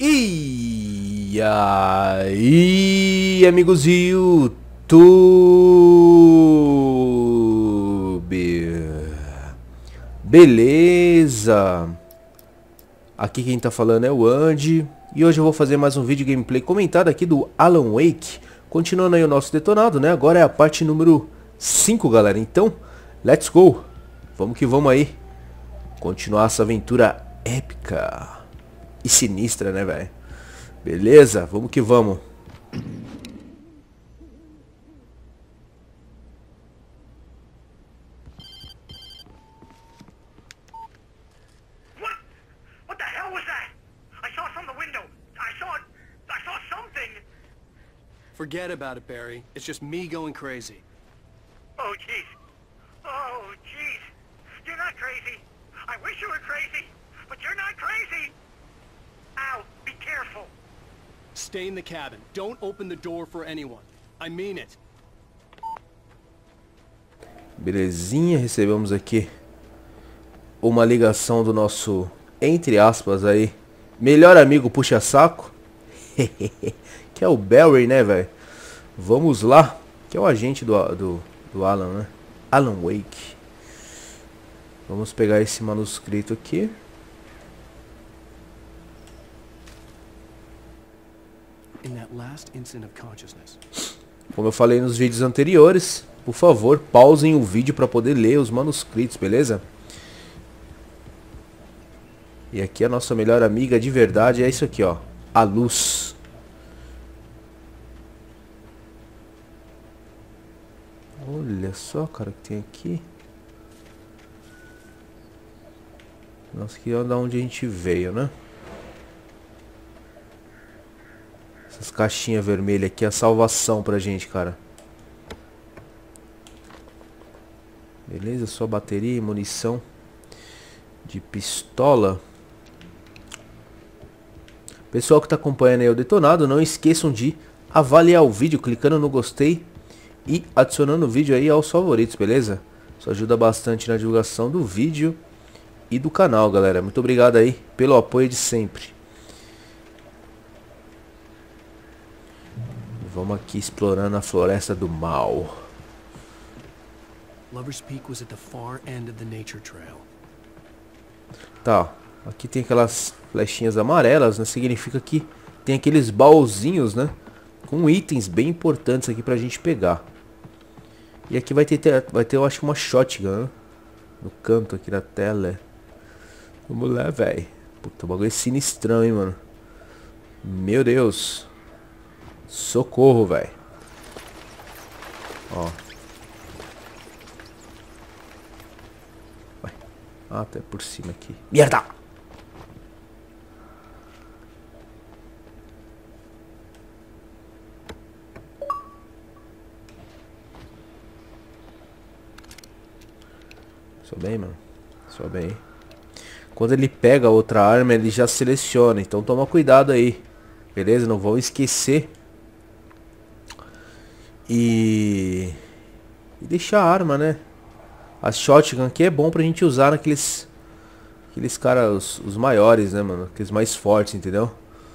E aí, amigos do YouTube, beleza? Aqui quem tá falando é o Andy e hoje eu vou fazer mais um vídeo gameplay comentado aqui do Alan Wake. Continuando aí o nosso detonado, né? Agora é a parte número 5, galera. Então, let's go! Vamos que vamos aí. Continuar essa aventura épica e sinistra, né, velho? Beleza? Vamos que vamos. What the hell was that? I saw it from the window. I saw something. Forget about it, Barry. It's just me going crazy. Oh, jeez. Oh, jeez. You're not crazy. I wish you were crazy, but you're not crazy. Ow, be careful. Stay in the cabin. Don't open the door for anyone. I mean it. Belezinha, recebemos aqui uma ligação do nosso, entre aspas aí, melhor amigo puxa-saco. Que é o Barry, né, velho? Vamos lá. Que é o agente do Alan, né? Alan Wake. Vamos pegar esse manuscrito aqui. Como eu falei nos vídeos anteriores, por favor, pausem o vídeo para poder ler os manuscritos, beleza? E aqui a nossa melhor amiga de verdade é isso aqui, ó. A luz. Olha só, cara, o que tem aqui. Nossa, aqui é da onde a gente veio, né? Essas caixinhas vermelhas aqui é a salvação pra gente, cara. Beleza, só bateria e munição de pistola. Pessoal que tá acompanhando aí o detonado, não esqueçam de avaliar o vídeo clicando no gostei e adicionando o vídeo aí aos favoritos, beleza? Isso ajuda bastante na divulgação do vídeo e do canal, galera. Muito obrigado aí pelo apoio de sempre. Vamos aqui explorando a floresta do mal. Lover's Peak was at the far end of the nature trail. Tá, aqui tem aquelas flechinhas amarelas, né? Significa que tem aqueles baúzinhos, né? Com itens bem importantes aqui pra gente pegar. E aqui vai ter eu acho uma shotgun, né? No canto aqui da tela. Vamos lá, velho. Puta, o bagulho é sinistrão, hein, mano. Meu Deus. Socorro, velho. Ó. Vai. Ah, até por cima aqui. Merda! Só bem, mano. Só bem. Quando ele pega outra arma, ele já seleciona. Então toma cuidado aí. Beleza? Não vão esquecer. E deixar a arma, né? A shotgun aqui é bom pra gente usar naqueles caras, os maiores, né, mano? Aqueles mais fortes, entendeu?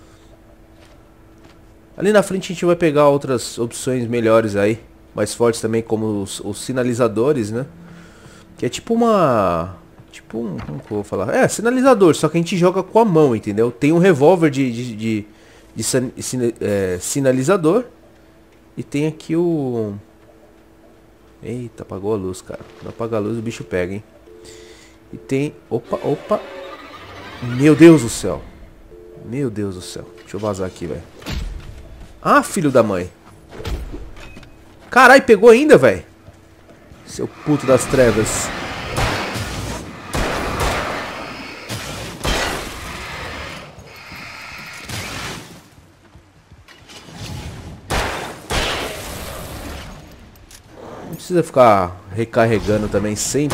Ali na frente a gente vai pegar outras opções melhores aí. Mais fortes também, como os sinalizadores, né? Que é tipo uma... como que eu vou falar? É, sinalizador, só que a gente joga com a mão, entendeu? Tem um revólver de sinalizador. E tem aqui o... Eita, apagou a luz, cara. Quando apaga a luz o bicho pega, hein? E tem... Opa. Meu Deus do céu. Meu Deus do céu. Deixa eu vazar aqui, velho. Ah, filho da mãe. Carai, pegou ainda, velho. Seu puto das trevas. Não precisa ficar recarregando também sempre.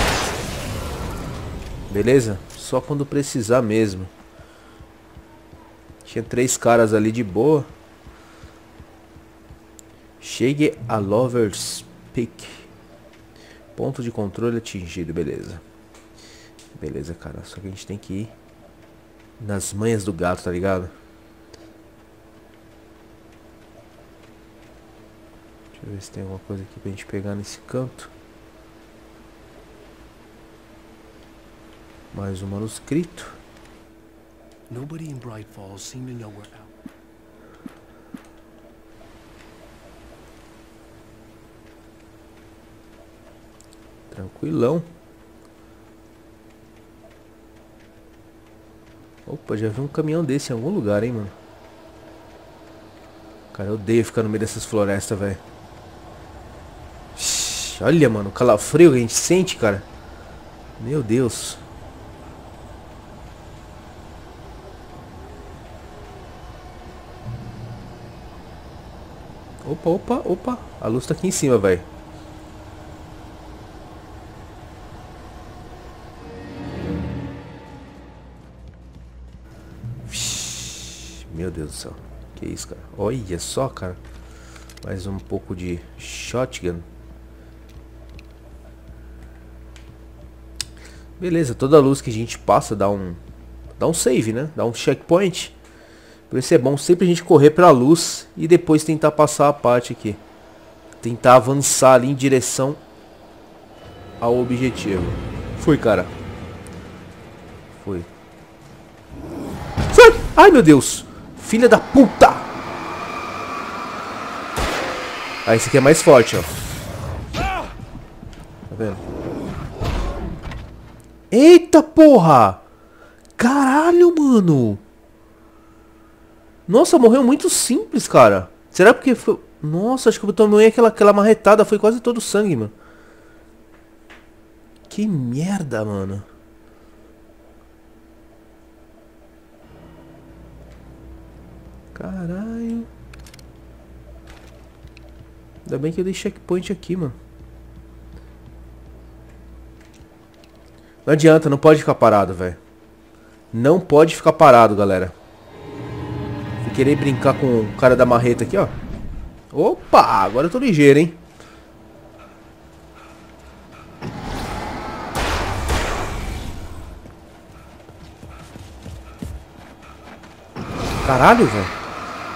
Beleza? Só quando precisar mesmo. Tinha 3 caras ali de boa. Chegue a Lover's Peak. Ponto de controle atingido, beleza. Beleza, cara. Só que a gente tem que ir nas manhas do gato, tá ligado? eu ver se tem alguma coisa aqui pra gente pegar nesse canto. Mais um manuscrito. Nobody in Bright Falls seemed to know we're out. Tranquilão. Opa, já vi um caminhão desse em algum lugar, hein, mano. Cara, eu odeio ficar no meio dessas florestas, velho. Olha, mano, o calafrio que a gente sente, cara. Meu Deus. Opa, opa, opa. A luz tá aqui em cima, velho. Meu Deus do céu. Que isso, cara. Olha só, cara. Mais um pouco de shotgun. Beleza, toda luz que a gente passa dá um save, né? Dá um checkpoint. Por isso é bom sempre a gente correr pra luz e depois tentar passar a parte aqui. Tentar avançar ali em direção ao objetivo. Fui, cara. Foi. Ai, meu Deus. Filha da puta. Ah, esse aqui é mais forte, ó. Tá vendo? Eita, porra. Caralho, mano. Nossa, morreu muito simples, cara. Será porque foi... Nossa, acho que eu tomei aquela marretada. Foi quase todo o sangue, mano. Que merda, mano. Caralho. Ainda bem que eu dei checkpoint aqui, mano. Não adianta, não pode ficar parado, velho. Não pode ficar parado, galera. Se querer brincar com o cara da marreta aqui, ó. Opa, agora eu tô ligeiro, hein. Caralho, velho.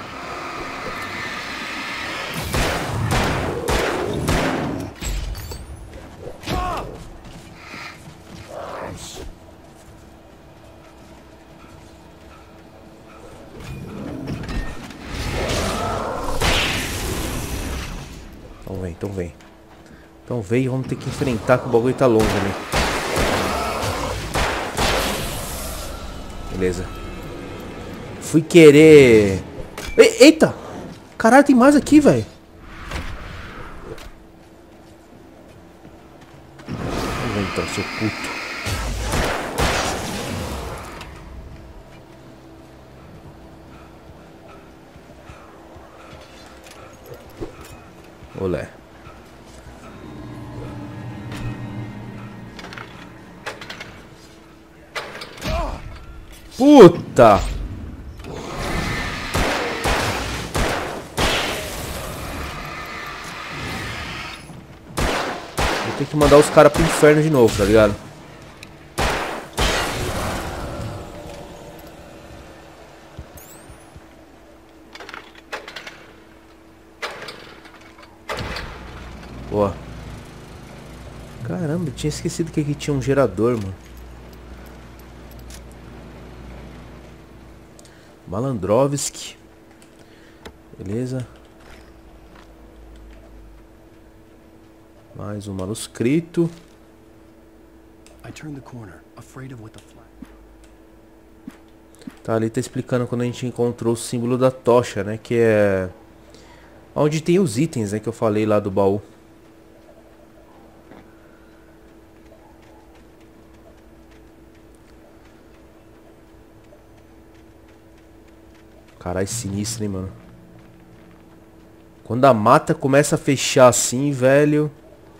Então vem. Então vem e vamos ter que enfrentar que o bagulho tá longe ali. Beleza. Fui querer... Eita! Caralho, tem mais aqui, velho. Vamos então, seu puto. Olé. Puta! Vou ter que mandar os caras pro inferno de novo, tá ligado? Boa. Caramba, eu tinha esquecido que aqui tinha um gerador, mano. Malandrovski. Beleza. Mais um manuscrito. Tá, ali tá explicando quando a gente encontrou o símbolo da tocha, né? Que é onde tem os itens, né? Que eu falei lá do baú. Caralho, sinistro, hein, mano. Quando a mata começa a fechar assim, velho.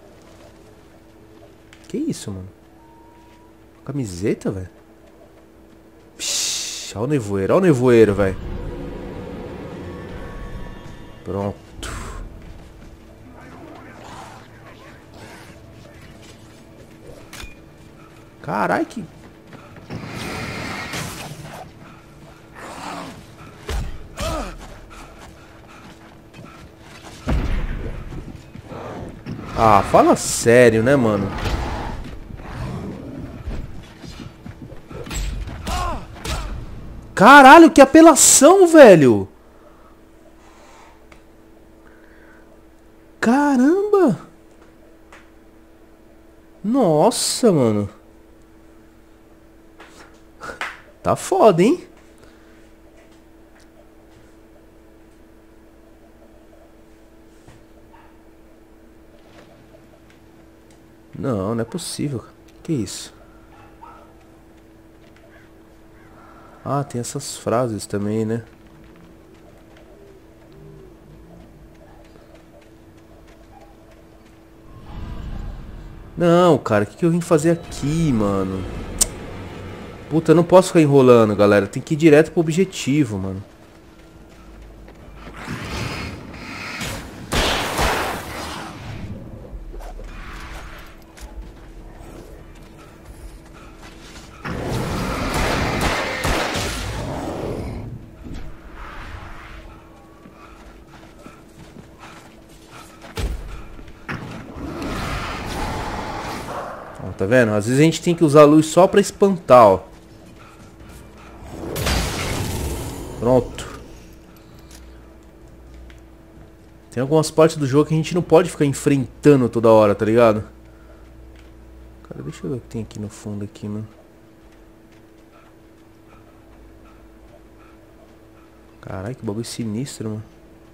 Que isso, mano? Camiseta, velho. Olha o nevoeiro, velho. Pronto. Caralho, que... Ah, fala sério, né, mano? Caralho, que apelação, velho! Caramba! Nossa, mano. Tá foda, hein? Não, não é possível. Que isso? Ah, tem essas frases também, né? Não, cara, o que eu vim fazer aqui, mano? Puta, eu não posso ficar enrolando, galera. Tem que ir direto pro objetivo, mano. Ó, tá vendo? Às vezes a gente tem que usar a luz só pra espantar, ó. Pronto. Tem algumas partes do jogo que a gente não pode ficar enfrentando toda hora, tá ligado? Cara, deixa eu ver o que tem aqui no fundo aqui, mano. Caralho, que bagulho sinistro, mano.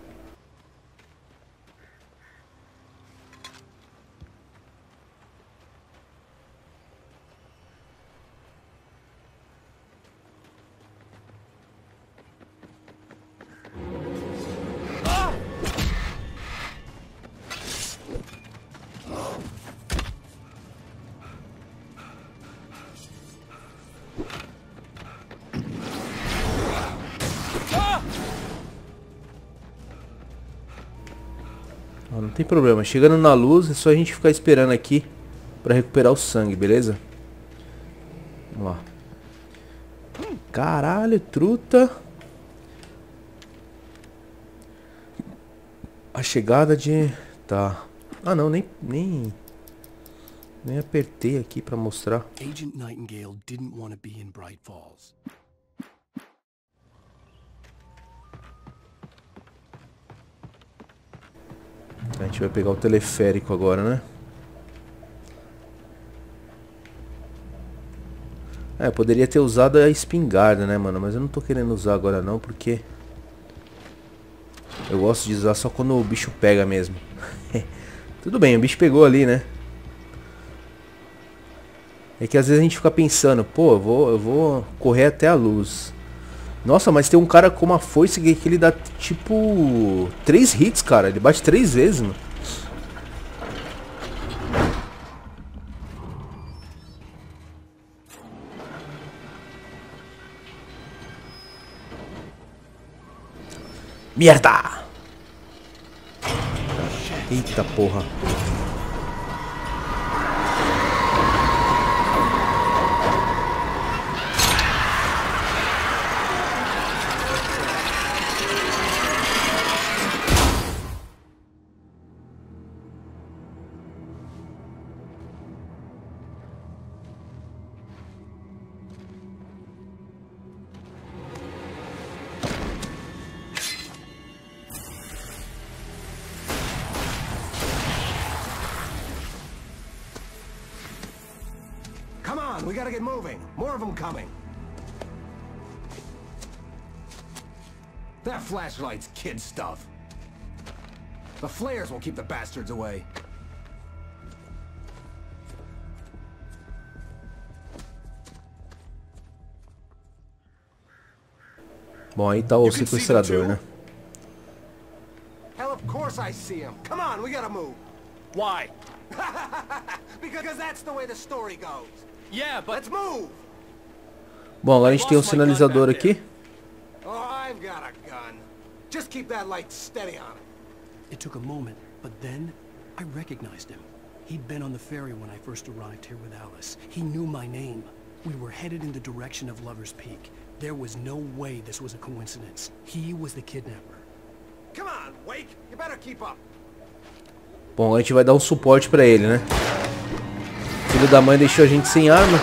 Ó, não tem problema, chegando na luz é só a gente ficar esperando aqui pra recuperar o sangue, beleza? Vamos lá. Caralho, truta. A chegada de... Tá. Ah não, nem apertei aqui pra mostrar. Agent Nightingale didn't want to be in Bright Falls. A gente vai pegar o teleférico agora, né? É, poderia ter usado a espingarda, né, mano? Mas eu não tô querendo usar agora não, porque... eu gosto de usar só quando o bicho pega mesmo. Tudo bem, o bicho pegou ali, né? É que às vezes a gente fica pensando, pô, eu vou correr até a luz. Nossa, mas tem um cara com uma foice que ele dá, tipo, 3 hits, cara. Ele bate 3 vezes, mano. Merda! Eita porra. Come on, we gotta get moving. More of them coming. That flashlight's kid stuff. The flares will keep the bastards away. Bom, aí tá o sequestrador, né? Hell, of course I see him. Come on, we gotta move. Why? Because that's the way the story goes. Yeah, but Let's move. Bom, agora a gente tem um sinalizador aqui. Oh, I've got a gun. Just keep that light steady on it. it took a moment, but then I recognized him. He'd been on the ferry when I first arrived here with Alice. He knew my name. We were headed in the direction of Lover's Peak. There was no way this was a coincidence. He was the kidnapper. Come on, Wake. You better keep up. Bom, a gente vai dar um suporte pra ele, né? Filho da mãe deixou a gente sem arma.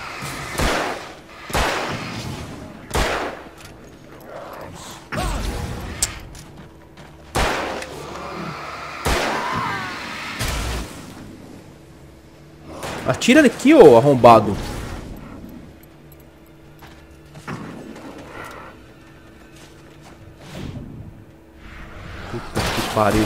Atira aqui, ô arrombado. Puta que pariu.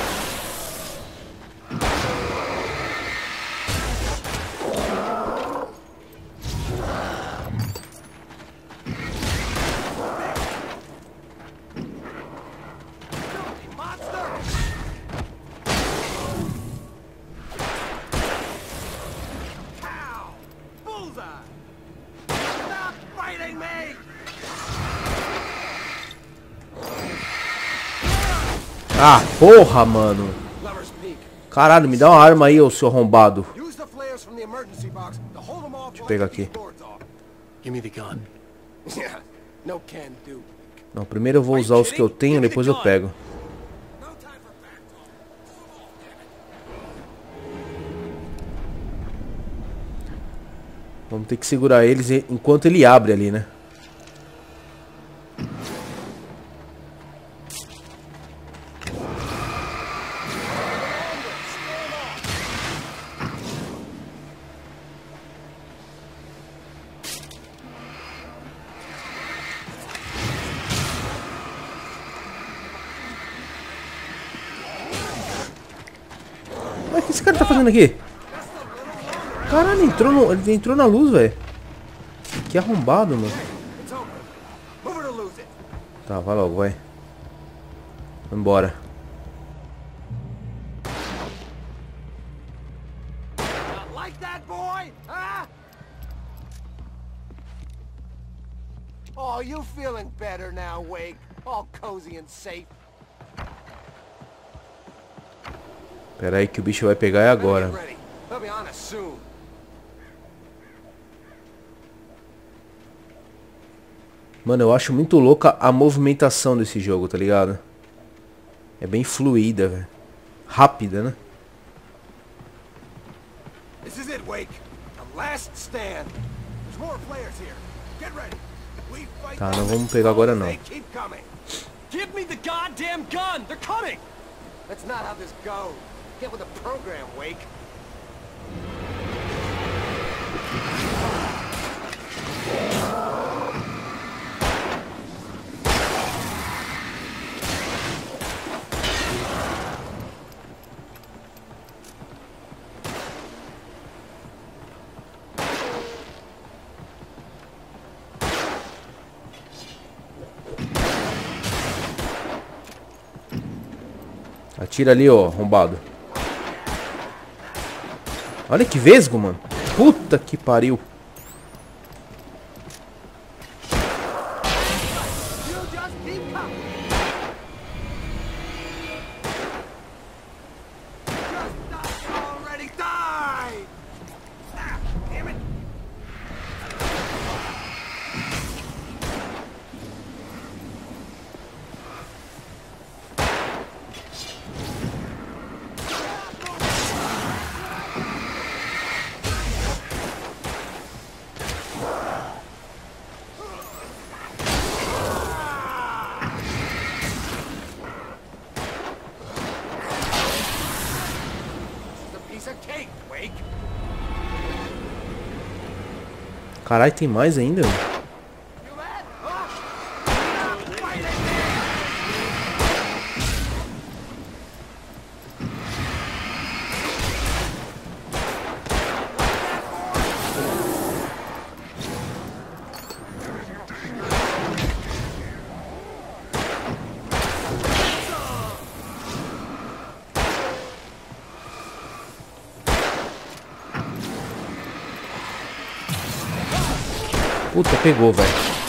Ah, porra, mano. Caralho, me dá uma arma aí, ô seu arrombado. Deixa eu pegar aqui. Não, primeiro eu vou usar os que eu tenho, depois eu pego. Vamos ter que segurar eles enquanto ele abre ali, né? Mas o que esse cara tá fazendo aqui? Caralho, ele entrou na luz, velho. Que arrombado, mano. Tá, vai logo, vai. Vambora. Oh, you feeling better now, Wake? All cozy and safe. Pera aí que o bicho vai pegar agora. They'll be on us soon. Mano, eu acho muito louca a movimentação desse jogo, tá ligado? É bem fluida, velho. Rápida, né? This is it, Wake. The last stand. There's more players here. Get ready. We fight. Tá, não vamos pegar agora não. They keep coming. Give me the goddamn gun! They're coming! That's not how this goes. Get with the program, Wake. Atira ali, ó, arrombado. Olha que vesgo, mano. Puta que pariu. You just keep coming. Just die already. Die! Ah, damn it. Caralho, tem mais ainda? Puta, pegou, velho.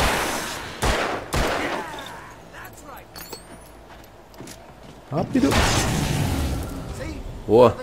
Rápido. Boa.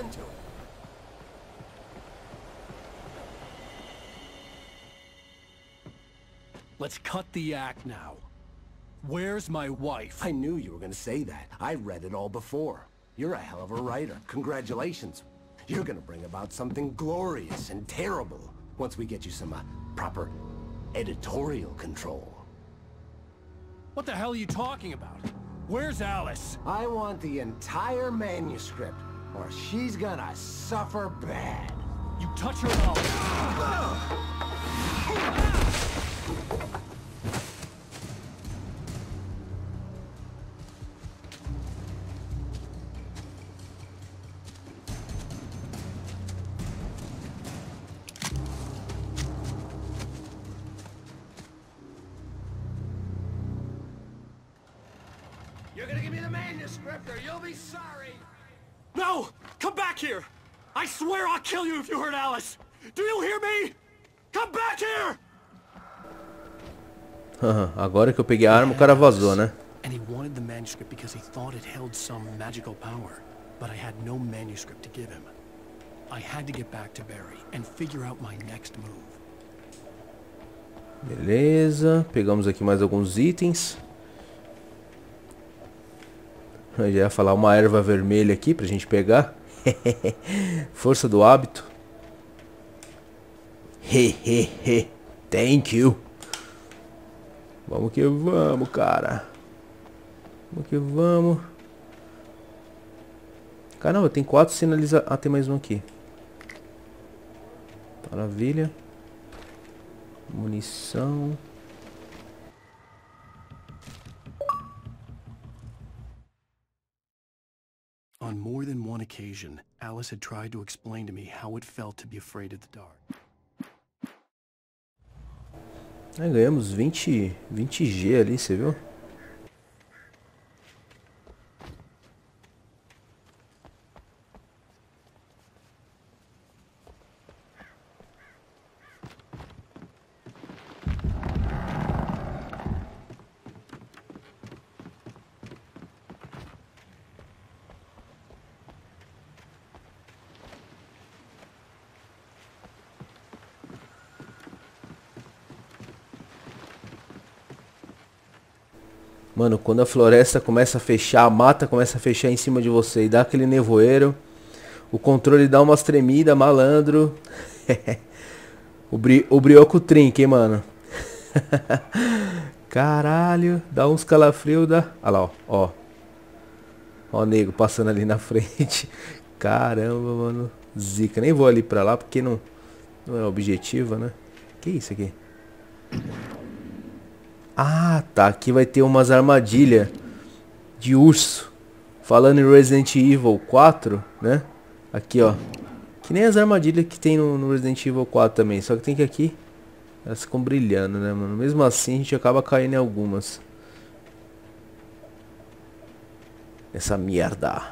Let's cut the act now. Where's my wife? I knew you were gonna say that. I read it all before. You're a hell of a writer. Congratulations. You're gonna bring about something glorious and terrible once we get you some proper editorial control. What the hell are you talking about? Where's Alice? I want the entire manuscript, or she's gonna suffer bad. You touch her at all. You're gonna give me the manuscript, or you'll be sorry! No! Come back here! I swear I'll kill you if you hurt Alice! Do you hear me? Come back here! Agora que eu peguei a arma, o cara vazou, né? And he wanted the manuscript because he thought it held some magical power. But I had no manuscript to give him. I had to get back to Barry and figure out my next move. Beleza, pegamos aqui mais alguns itens. Eu já ia falar uma erva vermelha aqui pra gente pegar. Força do hábito. Hehehe. Thank you. Vamos que vamos, cara. Vamos que vamos. Caramba, tem 4 sinaliza... Ah, tem mais um aqui. Maravilha. Munição. On more than one occasion, Alice had tried to explain to me how it felt to be afraid of the dark. Aí ganhamos 20 G ali, você viu? Mano, quando a floresta começa a fechar, a mata começa a fechar em cima de você e dá aquele nevoeiro, o controle dá umas tremidas, malandro. o brioco trinca, hein, mano. Caralho, dá uns calafrios, dá... Olha lá, ó. Ó o nego passando ali na frente. Caramba, mano. Zica. Nem vou ali pra lá porque não é objetivo, né? Que isso aqui? Ah, tá. Aqui vai ter umas armadilhas de urso. Falando em Resident Evil 4, né? Aqui, ó. Que nem as armadilhas que tem no Resident Evil 4 também. Só que tem que aqui... Elas ficam brilhando, né, mano? Mesmo assim, a gente acaba caindo em algumas. Essa merda.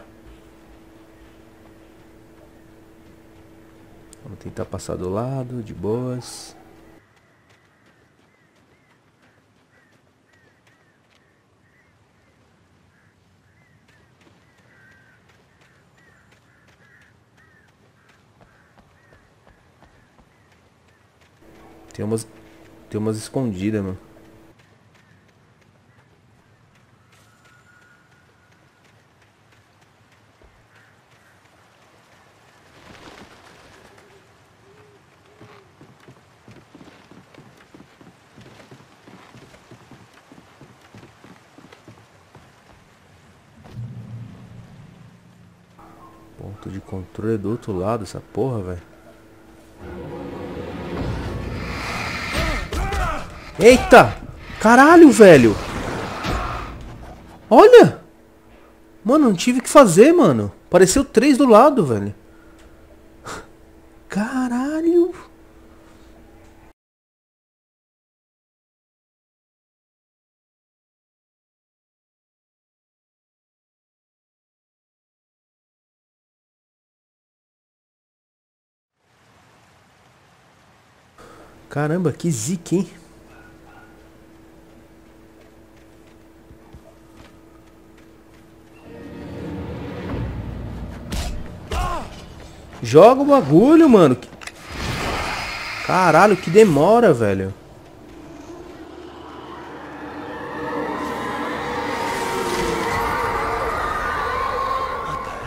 Vamos tentar passar do lado, de boas. Tem umas escondidas, mano. Ponto de controle do outro lado, essa porra, velho. Eita! Caralho, velho! Olha! Mano, não tive o que fazer, mano. Apareceu 3 do lado, velho. Caralho! Caramba, que zica, hein? Joga o bagulho, mano. Caralho, que demora, velho. What the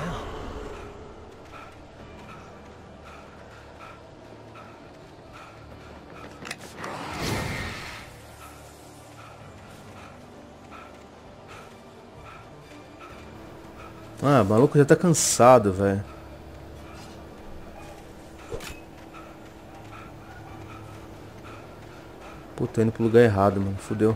Ah, o maluco já tá cansado, velho. Pô, tô indo pro lugar errado, mano. Fudeu.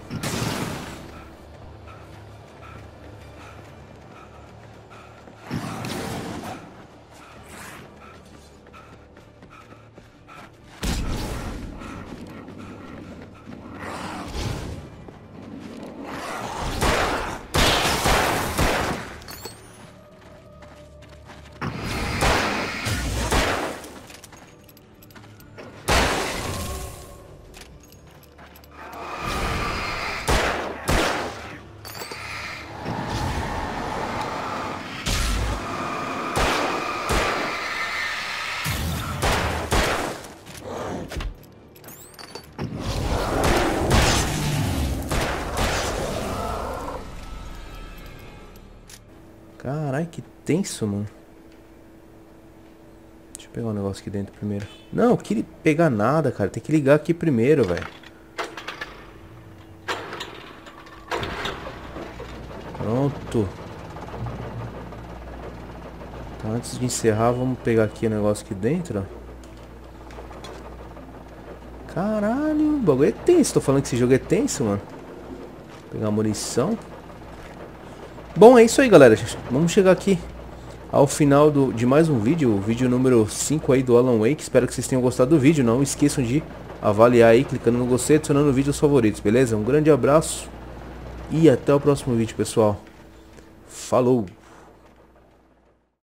Caralho, que tenso, mano. Deixa eu pegar um negócio aqui dentro primeiro. Não, eu queria pegar nada, cara. Tem que ligar aqui primeiro, velho. Pronto. Então, antes de encerrar, vamos pegar aqui o negócio aqui dentro, ó. Caralho, o bagulho é tenso. Tô falando que esse jogo é tenso, mano. Vou pegar munição. Bom, é isso aí, galera. Vamos chegar aqui ao final de mais um vídeo. O vídeo número 5 aí do Alan Wake. Espero que vocês tenham gostado do vídeo. Não esqueçam de avaliar aí, clicando no gostei, adicionando vídeos favoritos, beleza? Um grande abraço e até o próximo vídeo, pessoal. Falou!